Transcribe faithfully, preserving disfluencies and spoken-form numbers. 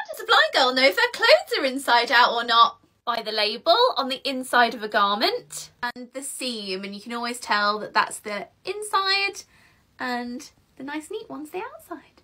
does a blind girl know if her clothes are inside out or not? By the label on the inside of a garment and the seam, and you can always tell that that's the inside and the nice neat one's the outside.